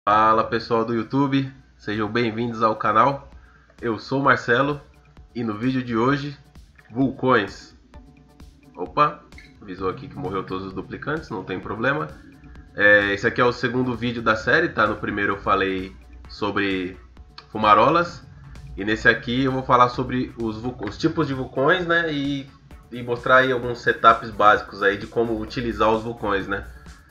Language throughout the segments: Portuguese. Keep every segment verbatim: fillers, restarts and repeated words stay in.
Fala pessoal do YouTube, sejam bem-vindos ao canal. Eu sou o Marcelo e no vídeo de hoje, vulcões. Opa, avisou aqui que morreu todos os duplicantes, não tem problema. É, esse aqui é o segundo vídeo da série, tá? No primeiro eu falei sobre fumarolas e nesse aqui eu vou falar sobre os, os tipos de vulcões, né? E, e mostrar aí alguns setups básicos aí de como utilizar os vulcões, né?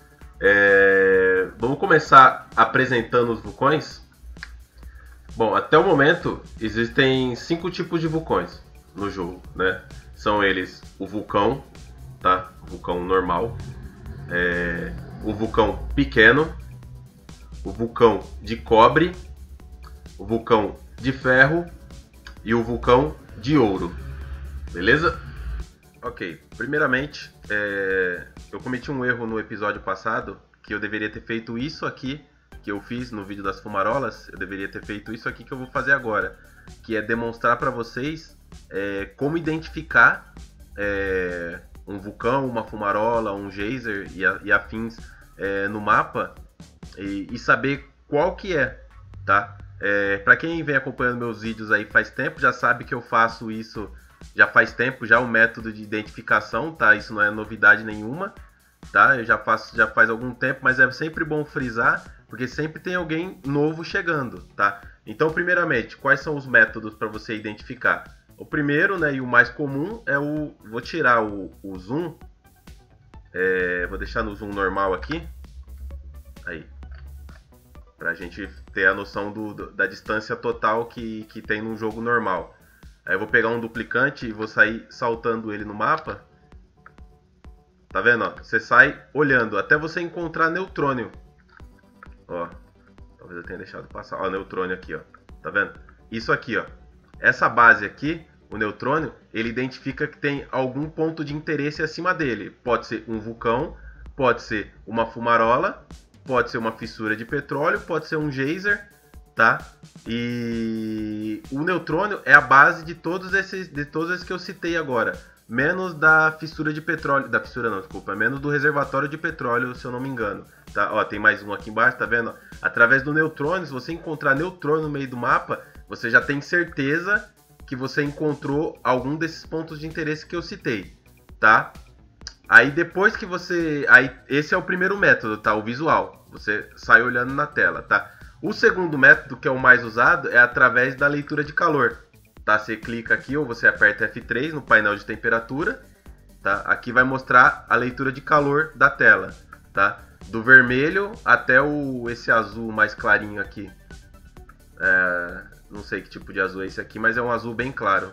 É, vamos começar apresentando os vulcões. Bom, até o momento existem cinco tipos de vulcões no jogo, né? São eles o vulcão, tá? O vulcão normal, é, o vulcão pequeno, o vulcão de cobre, o vulcão de ferro e o vulcão de ouro, beleza? Ok, primeiramente, é, eu cometi um erro no episódio passado, que eu deveria ter feito isso aqui, que eu fiz no vídeo das fumarolas, eu deveria ter feito isso aqui que eu vou fazer agora, que é demonstrar para vocês é, como identificar é, um vulcão, uma fumarola, um geyser e, a, e afins é, no mapa e, e saber qual que é, tá? É, para quem vem acompanhando meus vídeos aí faz tempo, já sabe que eu faço isso já faz tempo, já o método de identificação, tá? Isso não é novidade nenhuma, tá? Eu já faço já faz algum tempo, mas é sempre bom frisar, porque sempre tem alguém novo chegando, tá? Então, primeiramente, quais são os métodos para você identificar? O primeiro, né, e o mais comum é o... Vou tirar o, o zoom, é, vou deixar no zoom normal aqui, aí, pra gente ter a noção do, do, da distância total que, que tem num jogo normal. Aí eu vou pegar um duplicante e vou sair saltando ele no mapa. Tá vendo? Ó? Você sai olhando até você encontrar neutrônio. Ó, talvez eu tenha deixado passar. Ó, neutrônio aqui, ó. Tá vendo? Isso aqui, ó. Essa base aqui, o neutrônio, ele identifica que tem algum ponto de interesse acima dele. Pode ser um vulcão, pode ser uma fumarola, pode ser uma fissura de petróleo, pode ser um geyser, tá? E o neutrônio é a base de todos esses, de todos esses que eu citei agora, menos da fissura de petróleo, da fissura não, desculpa, menos do reservatório de petróleo, se eu não me engano, tá? Ó, tem mais um aqui embaixo, tá vendo? Através do neutrônio, se você encontrar neutrônio no meio do mapa, você já tem certeza que você encontrou algum desses pontos de interesse que eu citei, tá? Aí depois que você, aí esse é o primeiro método, tá? O visual, você sai olhando na tela, tá? O segundo método, que é o mais usado, é através da leitura de calor. Tá? Você clica aqui ou você aperta F três no painel de temperatura. Tá? Aqui vai mostrar a leitura de calor da tela. Tá? Do vermelho até o, esse azul mais clarinho aqui. É, não sei que tipo de azul é esse aqui, mas é um azul bem claro.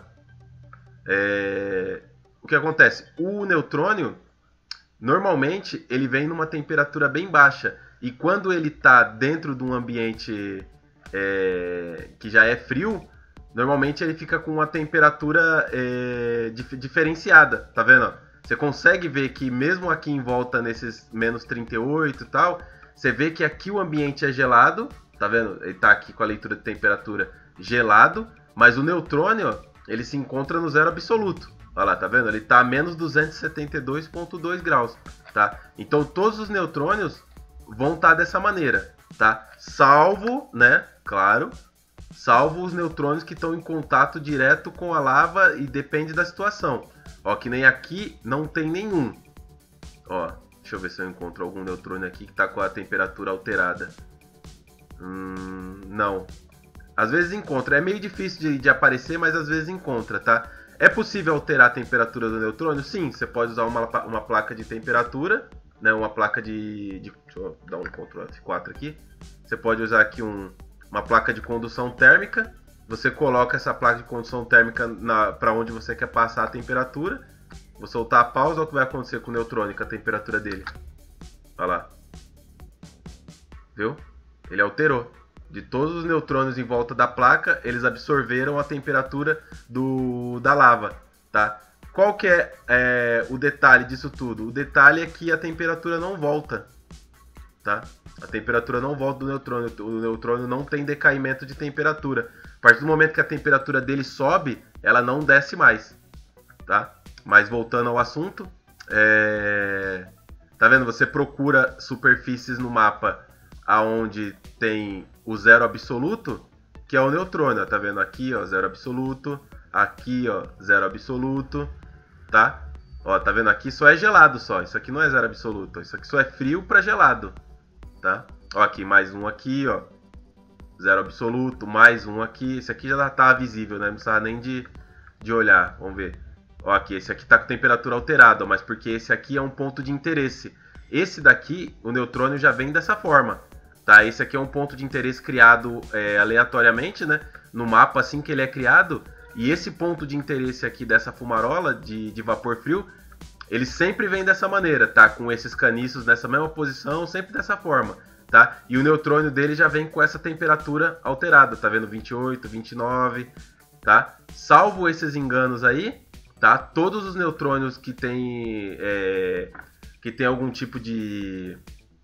É, o que acontece? O neutrônio, normalmente, ele vem numa temperatura bem baixa. E quando ele está dentro de um ambiente é, que já é frio, normalmente ele fica com uma temperatura é, dif diferenciada, tá vendo? Você consegue ver que mesmo aqui em volta, nesses menos trinta e oito e tal, você vê que aqui o ambiente é gelado, tá vendo? Ele está aqui com a leitura de temperatura gelado, mas o neutrônio, ele se encontra no zero absoluto. Olha lá, tá vendo? Ele está a menos duzentos e setenta e dois vírgula dois graus, tá? Então todos os neutrônios vão estar dessa maneira, tá? Salvo, né, claro, salvo os neutrônios que estão em contato direto com a lava e depende da situação. Ó, que nem aqui não tem nenhum. Ó, deixa eu ver se eu encontro algum neutrônio aqui que está com a temperatura alterada. Hum, não. Às vezes encontra, é meio difícil de, de aparecer, mas às vezes encontra, tá? É possível alterar a temperatura do neutrônio? Sim, você pode usar uma, uma placa de temperatura, né, uma placa de, de... Deixa eu dar um control F quatro aqui. Você pode usar aqui um, uma placa de condução térmica. Você coloca essa placa de condução térmica para onde você quer passar a temperatura. Vou soltar a pausa, olha o que vai acontecer com o neutrônio, com a temperatura dele. Olha lá. Viu? Ele alterou. De todos os neutrônios em volta da placa, eles absorveram a temperatura do, da lava, tá? Qual que é, é o detalhe disso tudo? O detalhe é que a temperatura não volta, tá? A temperatura não volta do neutrônio, o neutrônio não tem decaimento de temperatura. A partir do momento que a temperatura dele sobe, ela não desce mais, tá? Mas voltando ao assunto, é... tá vendo? Você procura superfícies no mapa aonde tem o zero absoluto, que é o neutrônio, ó, tá vendo aqui, ó, zero absoluto, aqui, ó, zero absoluto, tá? Ó, tá vendo aqui só é gelado só, isso aqui não é zero absoluto, isso aqui só é frio para gelado, tá? Ó, aqui mais um aqui, ó, zero absoluto, mais um aqui, esse aqui já tá visível, né? Não precisa nem de, de olhar, vamos ver. Ó, aqui, esse aqui tá com temperatura alterada, ó, mas porque esse aqui é um ponto de interesse. Esse daqui, o neutrônio já vem dessa forma, tá? Esse aqui é um ponto de interesse criado é, aleatoriamente, né? No mapa assim que ele é criado. E esse ponto de interesse aqui dessa fumarola de, de vapor frio, ele sempre vem dessa maneira, tá? Com esses caniços nessa mesma posição, sempre dessa forma, tá? E o neutrônio dele já vem com essa temperatura alterada, tá vendo? vinte e oito, vinte e nove, tá? Salvo esses enganos aí, tá? Todos os neutrônios que tem, é, que tem algum tipo de,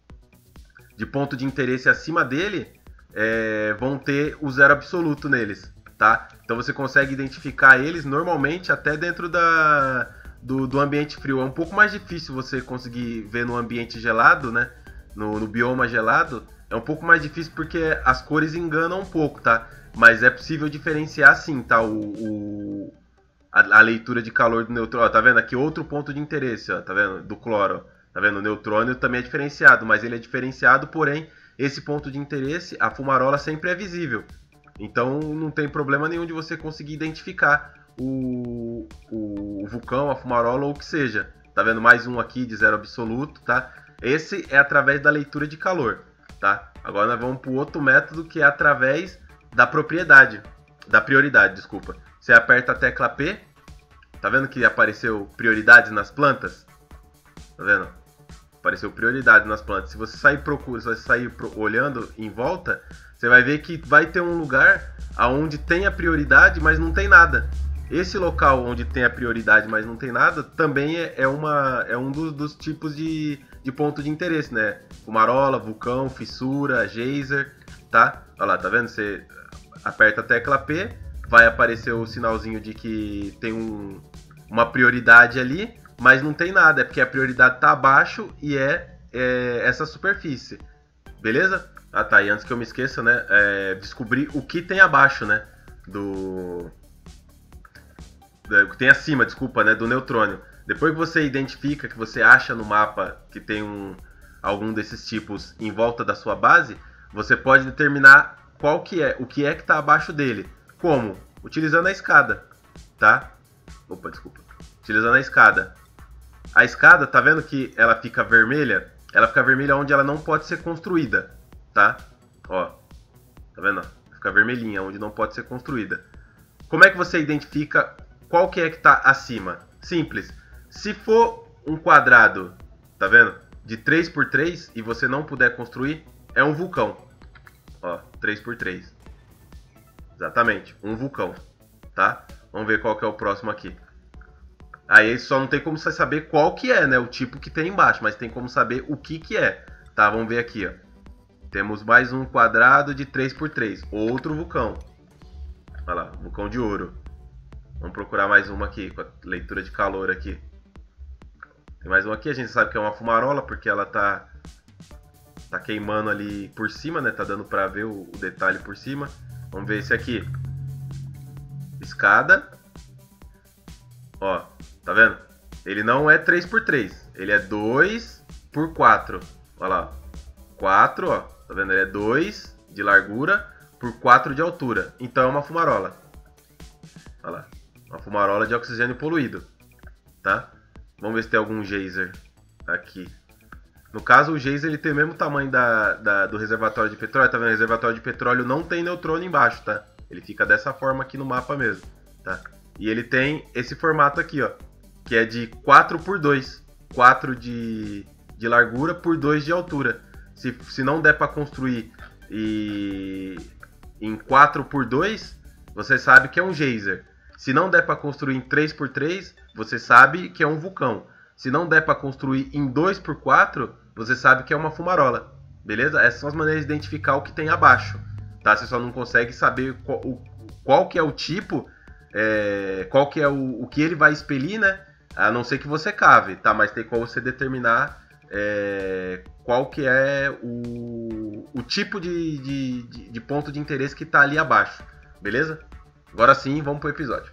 de ponto de interesse acima dele, é, vão ter o zero absoluto neles, tá? Então você consegue identificar eles normalmente até dentro da, do, do ambiente frio. É um pouco mais difícil você conseguir ver no ambiente gelado, né? No, no bioma gelado. É um pouco mais difícil porque as cores enganam um pouco, tá? Mas é possível diferenciar sim, tá? O, o, a, a leitura de calor do neutrônio. Ó, tá vendo aqui outro ponto de interesse, ó, tá vendo? Do cloro. Ó. Tá vendo? O neutrônio também é diferenciado, mas ele é diferenciado, porém, esse ponto de interesse, a fumarola sempre é visível. Então não tem problema nenhum de você conseguir identificar o, o, o vulcão, a fumarola ou o que seja. Tá vendo? Mais um aqui de zero absoluto, tá? Esse é através da leitura de calor, tá? Agora nós vamos para o outro método que é através da propriedade, da prioridade, desculpa. Você aperta a tecla P, tá vendo que apareceu prioridades nas plantas? Tá vendo? Apareceu prioridade nas plantas. Se você sair procura, se você sair olhando em volta, você vai ver que vai ter um lugar onde tem a prioridade, mas não tem nada. Esse local onde tem a prioridade, mas não tem nada, também é, é, uma, é um dos, dos tipos de, de ponto de interesse, né? Fumarola, vulcão, fissura, geyser, tá? Olha lá, tá vendo? Você aperta a tecla P, vai aparecer o sinalzinho de que tem um, uma prioridade ali, mas não tem nada, é porque a prioridade está abaixo e é, é essa superfície, beleza? Ah tá, e antes que eu me esqueça, né, é, descobrir o que tem abaixo, né, do... O que tem acima, desculpa, né, do neutrônio. Depois que você identifica, que você acha no mapa que tem um, algum desses tipos em volta da sua base, você pode determinar qual que é, o que é que está abaixo dele. Como? Utilizando a escada, tá? Opa, desculpa. Utilizando a escada. A escada, tá vendo que ela fica vermelha? Ela fica vermelha onde ela não pode ser construída, tá? Ó, tá vendo? Fica vermelhinha onde não pode ser construída. Como é que você identifica qual que é que tá acima? Simples. Se for um quadrado, tá vendo? De três por três e você não puder construir, é um vulcão. Ó, três por três. Exatamente, um vulcão, tá? Vamos ver qual que é o próximo aqui. Aí só não tem como você saber qual que é, né? O tipo que tem embaixo, mas tem como saber o que que é. Tá, vamos ver aqui, ó. Temos mais um quadrado de três por três. Outro vulcão. Olha lá, vulcão de ouro. Vamos procurar mais uma aqui, com a leitura de calor aqui. Tem mais uma aqui, a gente sabe que é uma fumarola, porque ela tá, tá queimando ali por cima, né? Tá dando pra ver o, o detalhe por cima. Vamos ver esse aqui. Escada. Ó, tá vendo? Ele não é três por três, ele é dois por quatro. Olha lá, quatro, ó, tá vendo? Ele é dois de largura por quatro de altura. Então é uma fumarola. Olha lá, uma fumarola de oxigênio poluído, tá? Vamos ver se tem algum geyser aqui. No caso, o geyser ele tem o mesmo tamanho da, da, do reservatório de petróleo. Tá vendo? O reservatório de petróleo não tem neutrônio embaixo, tá? Ele fica dessa forma aqui no mapa mesmo, tá? E ele tem esse formato aqui, ó, que é de quatro por dois. quatro de, de largura por dois de altura. Se, se não der para construir e, em quatro por dois, você sabe que é um geyser. Se não der para construir em três por três, você sabe que é um vulcão. Se não der para construir em dois por quatro, você sabe que é uma fumarola. Beleza? Essas são as maneiras de identificar o que tem abaixo. Tá? Você só não consegue saber qual, o, qual que é o tipo... É, qual que é o, o que ele vai expelir, né? A não ser que você cave, tá? Mas tem como você determinar é, qual que é o, o, o tipo de, de, de, de ponto de interesse que está ali abaixo, beleza? Agora sim, vamos pro episódio.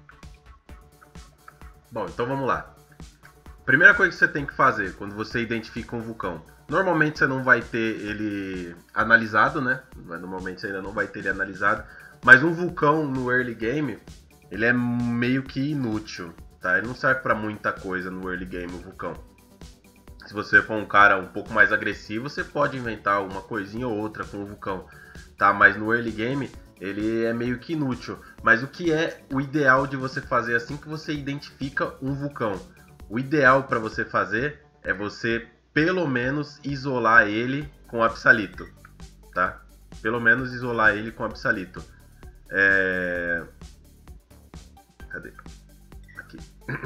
Bom, então vamos lá. Primeira coisa que você tem que fazer quando você identifica um vulcão. Normalmente você não vai ter ele analisado, né? Normalmente você ainda não vai ter ele analisado. Mas um vulcão no early game, ele é meio que inútil, tá? Ele não serve para muita coisa no early game, o vulcão. Se você for um cara um pouco mais agressivo, você pode inventar uma coisinha ou outra com o vulcão, tá? Mas no early game, ele é meio que inútil. Mas o que é o ideal de você fazer assim que você identifica um vulcão? O ideal para você fazer é você, pelo menos, isolar ele com absalito, tá? Pelo menos isolar ele com absalito. É... Cadê? Aqui.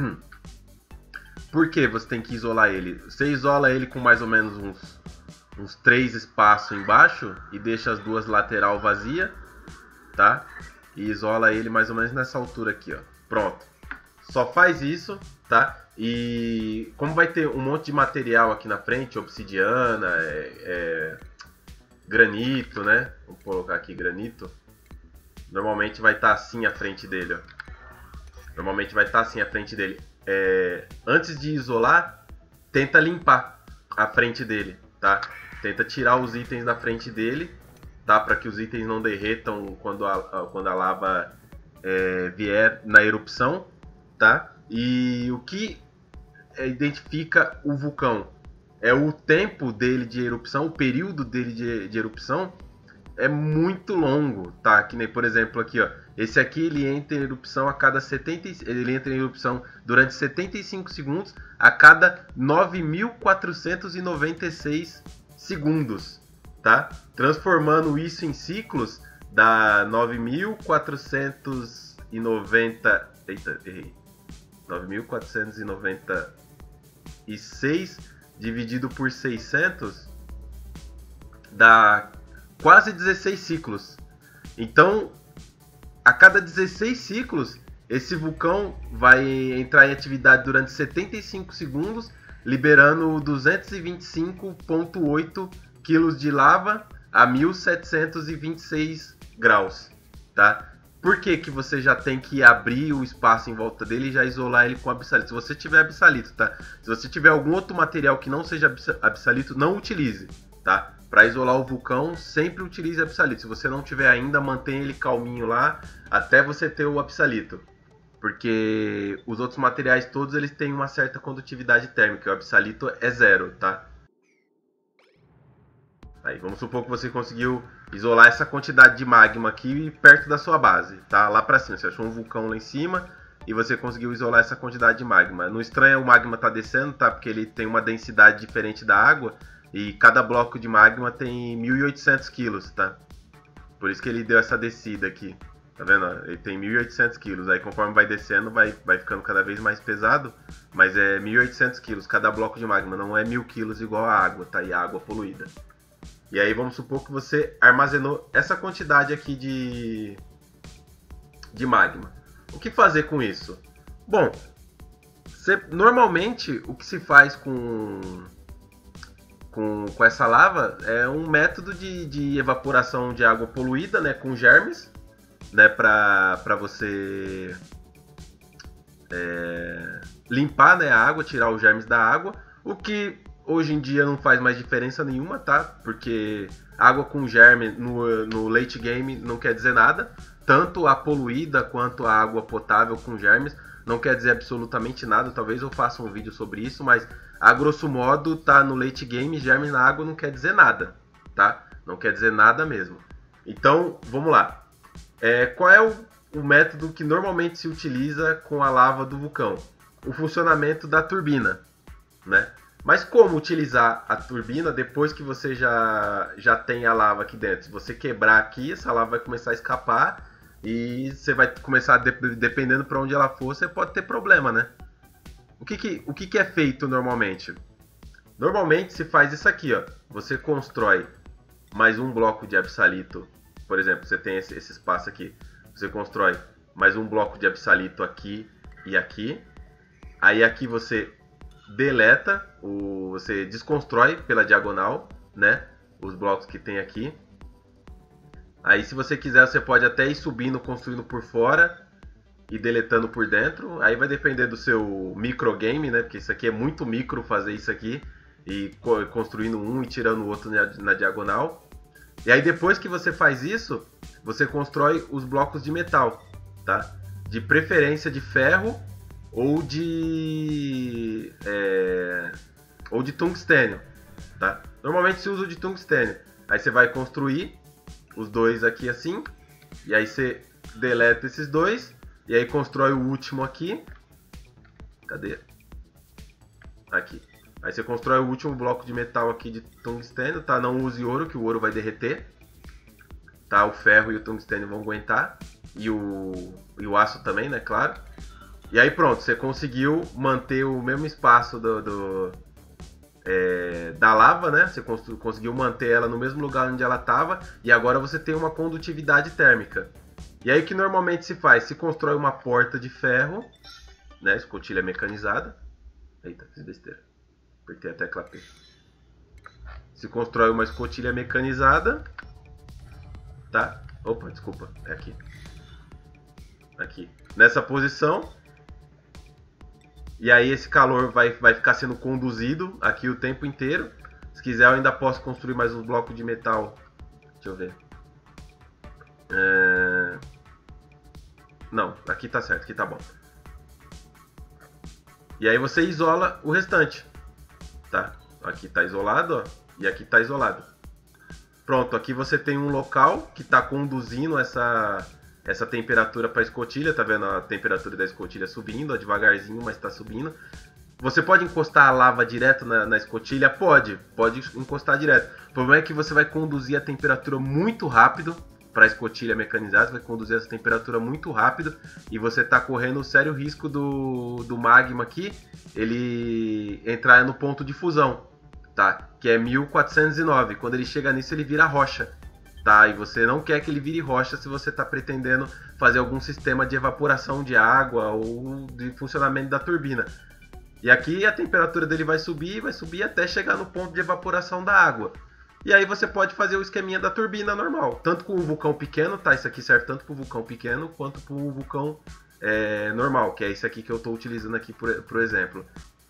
Por que você tem que isolar ele? Você isola ele com mais ou menos uns, uns três espaços embaixo e deixa as duas lateral vazia, tá? E isola ele mais ou menos nessa altura aqui, ó. Pronto. Só faz isso, tá? E como vai ter um monte de material aqui na frente, obsidiana, é, é, granito, né? Vou colocar aqui granito. Normalmente vai estar assim à frente dele, ó. Normalmente vai estar assim à frente dele. É, antes de isolar, tenta limpar a frente dele, tá? Tenta tirar os itens da frente dele, tá? Para que os itens não derretam quando a, quando a lava é, vier na erupção, tá? E o que identifica o vulcão é o tempo dele de erupção, o período dele de, de erupção é muito longo, tá? Que nem, por exemplo, aqui, ó. Esse aqui ele entra em erupção a cada setenta, ele entra em erupção durante setenta e cinco segundos a cada nove mil quatrocentos e noventa e seis segundos, tá? Transformando isso em ciclos, dá nove mil quatrocentos e noventa, eita, errei. nove mil quatrocentos e noventa e seis dividido por seiscentos dá quase dezesseis ciclos. Então, a cada dezesseis ciclos, esse vulcão vai entrar em atividade durante setenta e cinco segundos, liberando duzentos e vinte e cinco vírgula oito quilos de lava a mil setecentos e vinte e seis graus, tá? Por que que você já tem que abrir o espaço em volta dele e já isolar ele com absalito? Se você tiver absalito, tá? Se você tiver algum outro material que não seja absalito, não utilize, tá? Para isolar o vulcão, sempre utilize absalito. Se você não tiver ainda, mantenha ele calminho lá até você ter o absalito. Porque os outros materiais todos eles têm uma certa condutividade térmica. O absalito é zero, tá? Aí, vamos supor que você conseguiu isolar essa quantidade de magma aqui perto da sua base, tá? Lá pra cima, você achou um vulcão lá em cima e você conseguiu isolar essa quantidade de magma. Não estranha o magma tá descendo, tá? Porque ele tem uma densidade diferente da água e cada bloco de magma tem mil e oitocentos quilos, tá? Por isso que ele deu essa descida aqui, tá vendo? Ele tem mil e oitocentos quilos, aí conforme vai descendo vai, vai ficando cada vez mais pesado, mas é mil e oitocentos quilos cada bloco de magma, não é mil quilos igual a água, tá? E a água poluída. E aí vamos supor que você armazenou essa quantidade aqui de, de magma. O que fazer com isso? Bom, você, normalmente o que se faz com, com, com essa lava é um método de, de evaporação de água poluída, né, com germes, né, para você é, limpar, né, a água, tirar os germes da água, o que hoje em dia não faz mais diferença nenhuma, tá? Porque água com germe no, no late game não quer dizer nada. Tanto a poluída quanto a água potável com germes não quer dizer absolutamente nada. Talvez eu faça um vídeo sobre isso, mas a grosso modo tá no late game, germes na água não quer dizer nada, tá? Não quer dizer nada mesmo. Então, vamos lá. É, qual é o, o método que normalmente se utiliza com a lava do vulcão? O funcionamento da turbina, né? Mas como utilizar a turbina depois que você já, já tem a lava aqui dentro? Se você quebrar aqui, essa lava vai começar a escapar e você vai começar, a, dependendo para onde ela for, você pode ter problema, né? O que, que, o que, que é feito normalmente? Normalmente se faz isso aqui, ó. Você constrói mais um bloco de absalito. Por exemplo, você tem esse, esse espaço aqui. Você constrói mais um bloco de absalito aqui e aqui. Aí aqui você deleta, o, você desconstrói pela diagonal, né? os blocos que tem aqui. Aí se você quiser, você pode até ir subindo, construindo por fora e deletando por dentro. Aí vai depender do seu microgame, né? Porque isso aqui é muito micro fazer isso aqui. E construindo um e tirando o outro na diagonal. E aí depois que você faz isso, você constrói os blocos de metal, tá? De preferência de ferro ou de... É, ou de tungstênio, tá? Normalmente se usa o de tungstênio. Aí você vai construir os dois aqui assim. E aí você deleta esses dois. E aí constrói o último aqui. Cadê? Aqui. Aí você constrói o último bloco de metal aqui de tungstênio, tá? Não use ouro, que o ouro vai derreter. Tá? O ferro e o tungstênio vão aguentar. E o, e o aço também, né? Claro. E aí pronto, você conseguiu manter o mesmo espaço do, do, é, da lava, né? Você conseguiu manter ela no mesmo lugar onde ela estava. E agora você tem uma condutividade térmica. E aí o que normalmente se faz? Se constrói uma porta de ferro, né? Escotilha mecanizada. Eita, fiz besteira. Apertei a tecla P. Se constrói uma escotilha mecanizada. Tá? Opa, desculpa. É aqui. Aqui. Nessa posição. E aí esse calor vai, vai ficar sendo conduzido aqui o tempo inteiro. Se quiser eu ainda posso construir mais um bloco de metal. Deixa eu ver. É... Não, aqui tá certo, aqui tá bom. E aí você isola o restante. Tá? Aqui tá isolado, ó. E aqui tá isolado. Pronto, aqui você tem um local que tá conduzindo essa... essa temperatura para a escotilha, tá vendo a temperatura da escotilha subindo, ó, devagarzinho, mas está subindo. Você pode encostar a lava direto na, na escotilha? Pode, pode encostar direto. O problema é que você vai conduzir a temperatura muito rápido para a escotilha mecanizada, você vai conduzir essa temperatura muito rápido e você está correndo o sério risco do, do magma aqui, ele entrar no ponto de fusão, tá? Que é mil quatrocentos e nove. Quando ele chega nisso, ele vira rocha. Tá, e você não quer que ele vire rocha se você está pretendendo fazer algum sistema de evaporação de água ou de funcionamento da turbina. E aqui a temperatura dele vai subir, vai subir até chegar no ponto de evaporação da água. E aí você pode fazer o esqueminha da turbina normal, tanto com o vulcão pequeno, tá? Isso aqui serve tanto para o vulcão pequeno quanto para o vulcão é, normal, que é esse aqui que eu estou utilizando aqui por, por exemplo.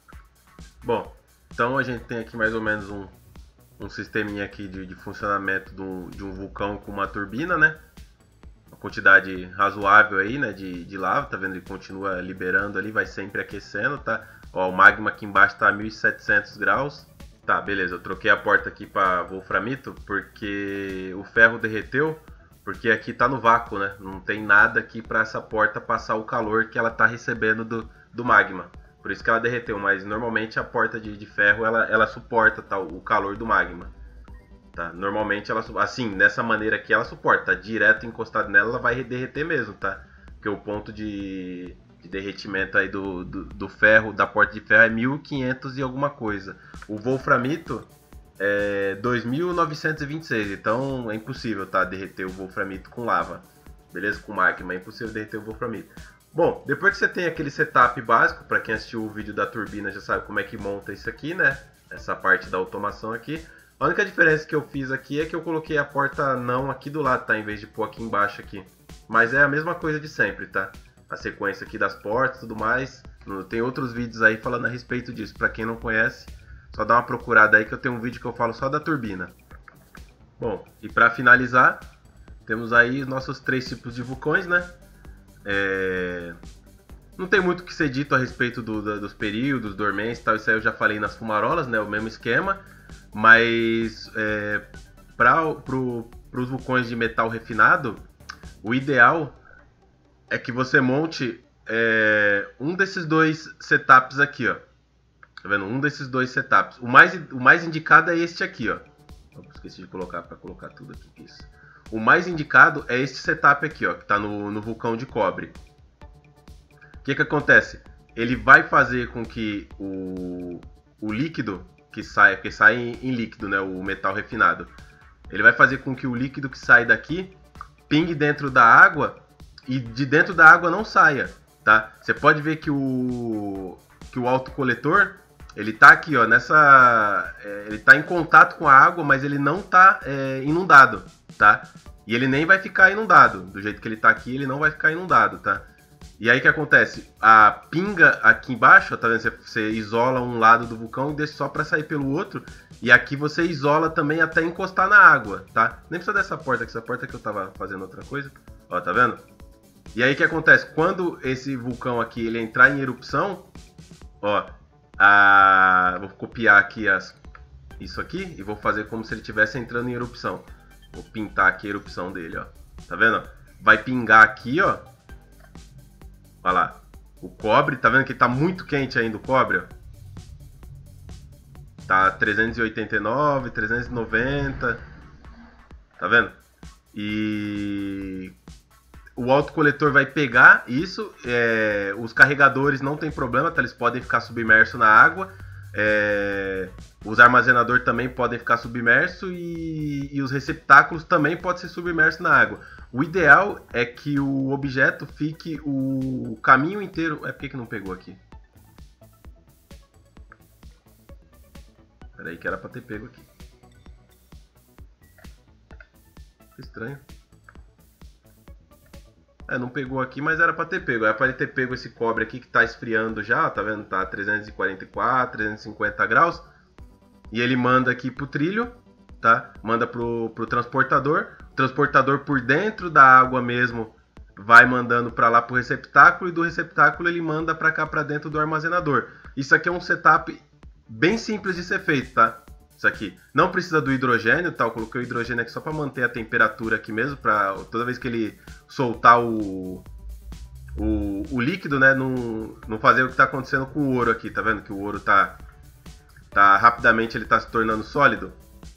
Bom, então a gente tem aqui mais ou menos um um sisteminha aqui de, de funcionamento do, de um vulcão com uma turbina, né? Uma quantidade razoável aí, né? De, de lava, tá vendo? Ele continua liberando ali, vai sempre aquecendo, tá? Ó, o magma aqui embaixo tá a mil e setecentos graus. Tá, beleza, eu troquei a porta aqui para wolframito porque o ferro derreteu, porque aqui tá no vácuo, né? Não tem nada aqui para essa porta passar o calor que ela tá recebendo do, do magma. Por isso que ela derreteu, mas normalmente a porta de, de ferro ela, ela suporta tá, o calor do magma. Tá? Normalmente ela, assim, nessa maneira aqui ela suporta, tá? Direto encostado nela ela vai derreter mesmo, tá? Porque o ponto de, de derretimento aí do, do, do ferro, da porta de ferro é mil e quinhentos e alguma coisa. O wolframito é dois mil novecentos e vinte e seis, então é impossível, tá? Derreter o wolframito com lava. Beleza? Com magma, é impossível derreter o wolframito. Bom, depois que você tem aquele setup básico, para quem assistiu o vídeo da turbina já sabe como é que monta isso aqui, né? Essa parte da automação aqui. A única diferença que eu fiz aqui é que eu coloquei a porta não aqui do lado, tá? Em vez de pôr aqui embaixo aqui. Mas é a mesma coisa de sempre, tá? A sequência aqui das portas e tudo mais. Tem outros vídeos aí falando a respeito disso. Para quem não conhece, só dá uma procurada aí que eu tenho um vídeo que eu falo só da turbina. Bom, e para finalizar, temos aí os nossos três tipos de vulcões, né? É... Não tem muito o que ser dito a respeito do, da, dos períodos, dormentes e tal, isso aí eu já falei nas fumarolas, né, o mesmo esquema, mas é, para pro, os vulcões de metal refinado, o ideal é que você monte é, um desses dois setups aqui, ó, tá vendo? Um desses dois setups, o mais, o mais indicado é este aqui, ó, eu esqueci de colocar para colocar tudo aqui, isso. O mais indicado é este setup aqui, ó, que está no, no vulcão de cobre. O que que acontece? Ele vai fazer com que o, o líquido que sai, porque sai em, em líquido, né, o metal refinado, ele vai fazer com que o líquido que sai daqui pingue dentro da água e de dentro da água não saia, tá? Você pode ver que o, que o autocoletor, ele tá aqui, ó, nessa... É, ele tá em contato com a água, mas ele não tá é, inundado, tá? E ele nem vai ficar inundado. Do jeito que ele tá aqui, ele não vai ficar inundado, tá? E aí o que acontece? A pinga aqui embaixo, ó, tá vendo? Você, você isola um lado do vulcão e deixa só pra sair pelo outro. E aqui você isola também até encostar na água, tá? Nem precisa dessa porta aqui, essa porta que eu tava fazendo outra coisa. Ó, tá vendo? E aí o que acontece? Quando esse vulcão aqui ele entrar em erupção, ó, a... vou copiar aqui as... isso aqui e vou fazer como se ele estivesse entrando em erupção. Vou pintar aqui a erupção dele, ó. Tá vendo? Vai pingar aqui, ó. Olha lá. O cobre, tá vendo que tá muito quente ainda o cobre, ó. Tá trezentos e oitenta e nove, trezentos e noventa. Tá vendo? E o autocoletor vai pegar isso. É... Os carregadores não tem problema, tá? Eles podem ficar submersos na água. É... Os armazenadores também podem ficar submersos e... e os receptáculos também podem ser submersos na água. O ideal é que o objeto fique o caminho inteiro... É, por que que não pegou aqui? Peraí que era pra ter pego aqui. Que estranho. É, não pegou aqui, mas era pra ter pego. Era pra ele ter pego esse cobre aqui que tá esfriando já, tá vendo? Tá trezentos e quarenta e quatro, trezentos e cinquenta graus. E ele manda aqui pro trilho, tá? Manda pro, pro transportador. O transportador por dentro da água mesmo vai mandando para lá pro receptáculo e do receptáculo ele manda para cá para dentro do armazenador. Isso aqui é um setup bem simples de ser feito, tá? Isso aqui não precisa do hidrogênio, tá? Eu coloquei o hidrogênio aqui só para manter a temperatura aqui mesmo, para toda vez que ele soltar o, o, o líquido, né, não, não fazer o que está acontecendo com o ouro aqui, tá vendo que o ouro tá, tá rapidamente ele tá se tornando sólido.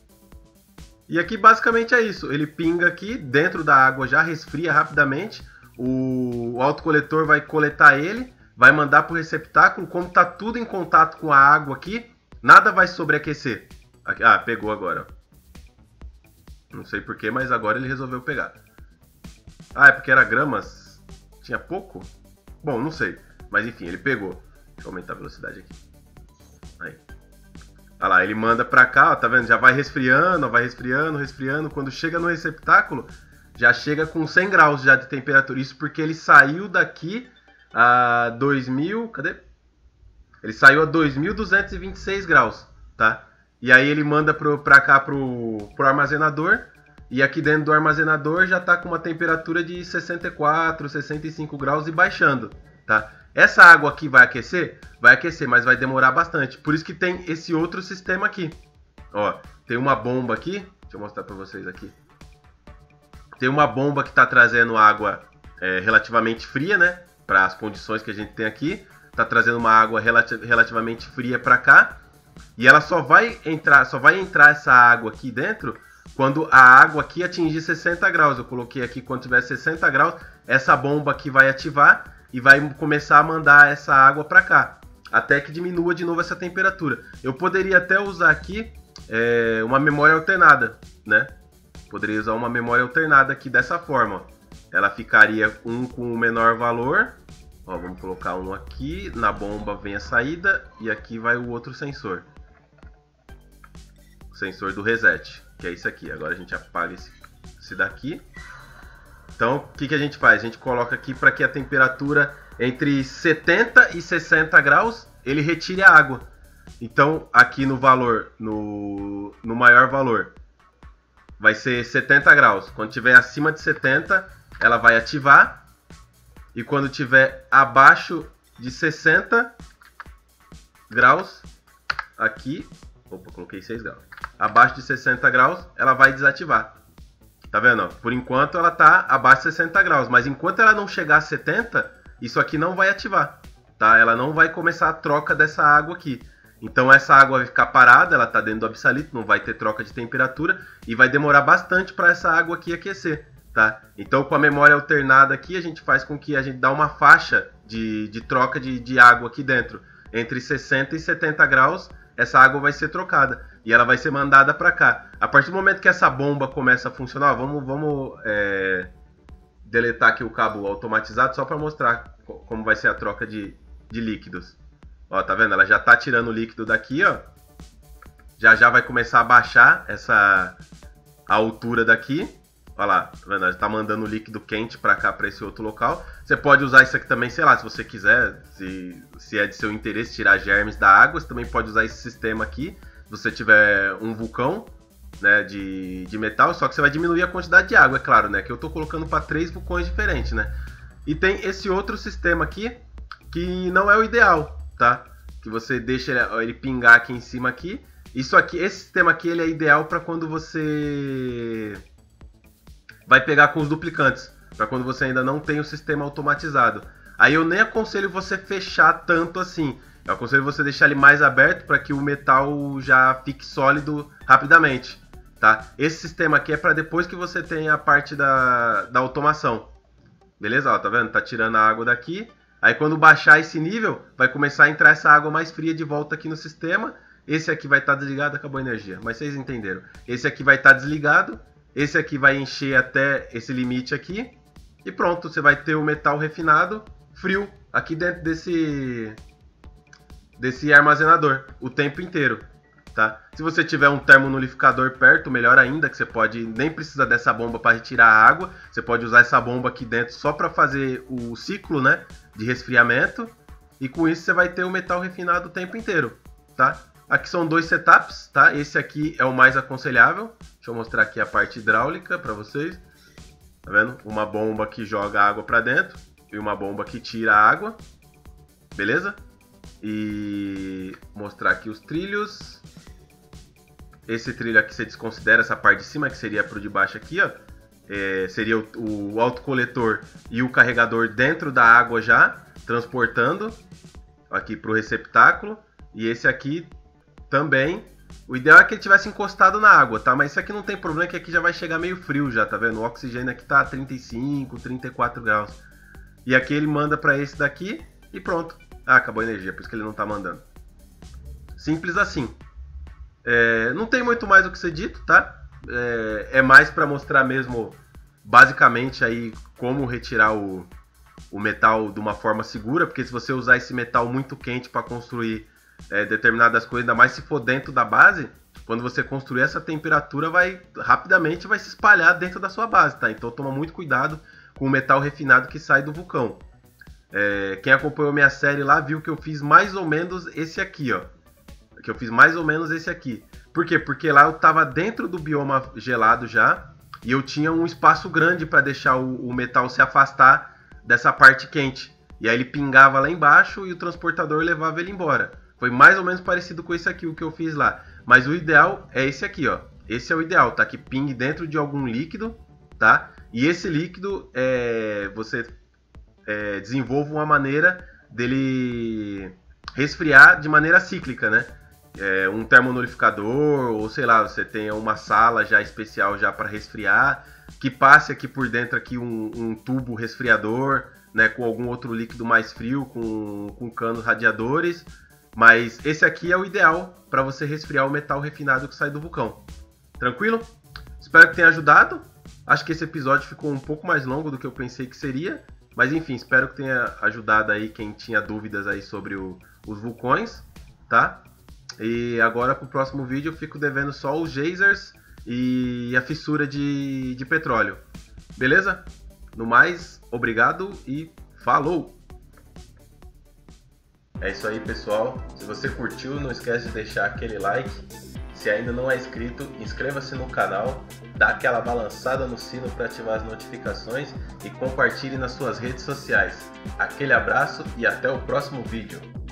E aqui basicamente é isso, ele pinga aqui dentro da água, já resfria rapidamente, o, o autocoletor vai coletar ele, vai mandar para o receptáculo, como está tudo em contato com a água aqui, nada vai sobreaquecer. Aqui, ah, pegou agora. Não sei porquê, mas agora ele resolveu pegar. Ah, é porque era gramas? Tinha pouco? Bom, não sei, mas enfim, ele pegou. Deixa eu aumentar a velocidade aqui. Aí. Olha lá, ele manda pra cá, ó, tá vendo? Já vai resfriando, ó, vai resfriando, resfriando. Quando chega no receptáculo, já chega com cem graus já de temperatura. Isso porque ele saiu daqui a dois mil... Cadê? Ele saiu a dois mil duzentos e vinte e seis graus, tá? E aí ele manda pro, pra cá pro, pro armazenador. E aqui dentro do armazenador já tá com uma temperatura de sessenta e quatro, sessenta e cinco graus e baixando, tá? Essa água aqui vai aquecer? Vai aquecer, mas vai demorar bastante. Por isso que tem esse outro sistema aqui. Ó, tem uma bomba aqui. Deixa eu mostrar para vocês aqui. Tem uma bomba que está trazendo água é, relativamente fria, né? Para as condições que a gente tem aqui. Está trazendo uma água relati relativamente fria para cá. E ela só vai entrar, só vai entrar essa água aqui dentro quando a água aqui atingir sessenta graus. Eu coloquei aqui quando tiver sessenta graus, essa bomba aqui vai ativar e vai começar a mandar essa água para cá, até que diminua de novo essa temperatura. Eu poderia até usar aqui é, uma memória alternada, né? Poderia usar uma memória alternada aqui dessa forma. Ó. Ela ficaria um com o menor valor. Ó, vamos colocar um aqui, na bomba vem a saída e aqui vai o outro sensor. O sensor do reset, que é isso aqui. Agora a gente apaga esse, esse daqui. Então, o que, que a gente faz? A gente coloca aqui para que a temperatura entre setenta e sessenta graus, ele retire a água. Então, aqui no valor, no, no maior valor, vai ser setenta graus. Quando tiver acima de setenta, ela vai ativar. E quando tiver abaixo de sessenta graus, aqui, opa, coloquei seis graus. Abaixo de sessenta graus, ela vai desativar. Tá vendo? Por enquanto ela tá abaixo de sessenta graus, mas enquanto ela não chegar a setenta, isso aqui não vai ativar, tá? Ela não vai começar a troca dessa água aqui. Então essa água vai ficar parada, ela tá dentro do absalito, não vai ter troca de temperatura e vai demorar bastante para essa água aqui aquecer, tá? Então com a memória alternada aqui, a gente faz com que a gente dá uma faixa de, de troca de, de água aqui dentro. Entre sessenta e setenta graus, essa água vai ser trocada e ela vai ser mandada para cá. A partir do momento que essa bomba começa a funcionar, vamos, vamos é, deletar aqui o cabo automatizado só para mostrar como vai ser a troca de, de líquidos. Ó, tá vendo? Ela já tá tirando o líquido daqui, ó. Já já vai começar a baixar essa a altura daqui. Olha lá, tá vendo? Ela tá mandando o líquido quente pra cá, pra esse outro local. Você pode usar isso aqui também, sei lá, se você quiser, se, se é de seu interesse tirar germes da água, você também pode usar esse sistema aqui. Se você tiver um vulcão, né, de, de metal, só que você vai diminuir a quantidade de água, é claro, né? Que eu tô colocando para três vulcões diferentes, né? E tem esse outro sistema aqui, que não é o ideal, tá? Que você deixa ele, ele pingar aqui em cima aqui. Isso aqui, esse sistema aqui, ele é ideal para quando você vai pegar com os duplicantes, para quando você ainda não tem o sistema automatizado. Aí eu nem aconselho você fechar tanto assim. Eu aconselho você deixar ele mais aberto para que o metal já fique sólido rapidamente, tá? Esse sistema aqui é para depois que você tem a parte da, da automação. Beleza? Ó, tá vendo? Tá tirando a água daqui. Aí quando baixar esse nível, vai começar a entrar essa água mais fria de volta aqui no sistema. Esse aqui vai estar desligado, acabou a energia. Mas vocês entenderam. Esse aqui vai estar desligado. Esse aqui vai encher até esse limite aqui. E pronto, você vai ter o metal refinado, frio, aqui dentro desse, desse armazenador, o tempo inteiro. Tá? Se você tiver um termonulificador perto, melhor ainda, que você pode, nem precisa dessa bomba para retirar a água. Você pode usar essa bomba aqui dentro só para fazer o ciclo, né, de resfriamento. E com isso você vai ter o metal refinado o tempo inteiro. Tá? Aqui são dois setups, tá? Esse aqui é o mais aconselhável. Deixa eu mostrar aqui a parte hidráulica para vocês. Tá vendo? Uma bomba que joga água para dentro e uma bomba que tira a água. Beleza? E mostrar aqui os trilhos. Esse trilho aqui você desconsidera essa parte de cima, que seria pro de baixo aqui, ó. É, seria o, o autocoletor e o carregador dentro da água já, transportando aqui pro receptáculo. E esse aqui também. O ideal é que ele tivesse encostado na água, tá? Mas isso aqui não tem problema, que aqui já vai chegar meio frio já, tá vendo? O oxigênio aqui tá a trinta e cinco, trinta e quatro graus. E aqui ele manda para esse daqui e pronto. Ah, acabou a energia, por isso que ele não tá mandando. Simples assim. É, não tem muito mais o que ser dito, tá? É, é mais para mostrar mesmo, basicamente, aí como retirar o, o metal de uma forma segura, porque se você usar esse metal muito quente para construir é, determinadas coisas, ainda mais se for dentro da base, quando você construir essa temperatura, vai rapidamente vai se espalhar dentro da sua base, tá? Então toma muito cuidado com o metal refinado que sai do vulcão. É, quem acompanhou minha série lá viu que eu fiz mais ou menos esse aqui, ó. Que eu fiz mais ou menos esse aqui. Por quê? Porque lá eu tava dentro do bioma gelado já, e eu tinha um espaço grande para deixar o, o metal se afastar dessa parte quente. E aí ele pingava lá embaixo e o transportador levava ele embora. Foi mais ou menos parecido com esse aqui, o que eu fiz lá. Mas o ideal é esse aqui, ó. Esse é o ideal, tá? Que pingue dentro de algum líquido, tá? E esse líquido, é, você é, desenvolve uma maneira dele resfriar de maneira cíclica, né? É, um termonulificador, ou sei lá, você tem uma sala já especial já para resfriar, que passe aqui por dentro aqui um, um tubo resfriador, né, com algum outro líquido mais frio, com, com canos radiadores. Mas esse aqui é o ideal para você resfriar o metal refinado que sai do vulcão. Tranquilo? Espero que tenha ajudado. Acho que esse episódio ficou um pouco mais longo do que eu pensei que seria. Mas enfim, espero que tenha ajudado aí quem tinha dúvidas aí sobre o, os vulcões, tá? E agora pro próximo vídeo eu fico devendo só os geysers e a fissura de, de petróleo. Beleza? No mais, obrigado e falou! É isso aí, pessoal. Se você curtiu, não esquece de deixar aquele like. Se ainda não é inscrito, inscreva-se no canal, dá aquela balançada no sino para ativar as notificações e compartilhe nas suas redes sociais. Aquele abraço e até o próximo vídeo.